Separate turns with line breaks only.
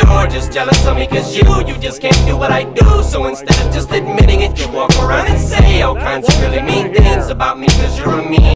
you're just jealous of me cause you just can't do what I do. So instead of just admitting it, you walk around and say all kinds of really mean things about me cause you're a mean